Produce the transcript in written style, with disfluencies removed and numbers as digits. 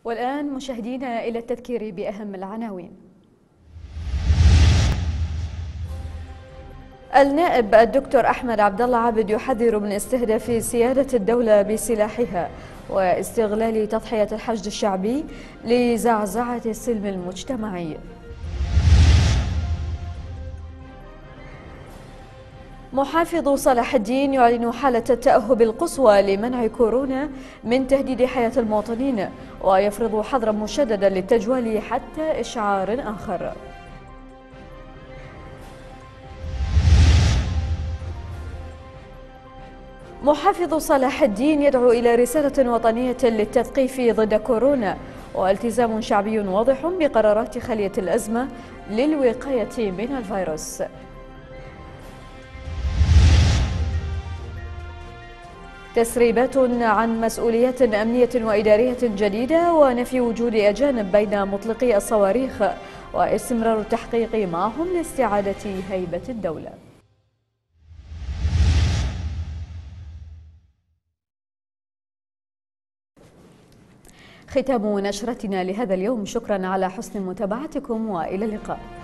والآن مشاهدينا إلى التذكير بأهم العناوين. النائب الدكتور أحمد عبد الله عبد يحذر من استهداف سيادة الدولة بسلاحها واستغلال تضحية الحشد الشعبي لزعزعة السلم المجتمعي. محافظ صلاح الدين يعلن حالة التأهب القصوى لمنع كورونا من تهديد حياة المواطنين ويفرض حظرا مشددا للتجوال حتى إشعار آخر. محافظ صلاح الدين يدعو إلى رسالة وطنية للتثقيف ضد كورونا والتزام شعبي واضح بقرارات خلية الأزمة للوقاية من الفيروس. تسريبات عن مسؤوليات أمنية وإدارية جديدة ونفي وجود أجانب بين مطلقي الصواريخ واستمرار التحقيق معهم لاستعادة هيبة الدولة. ختام نشرتنا لهذا اليوم، شكرا على حسن متابعتكم وإلى اللقاء.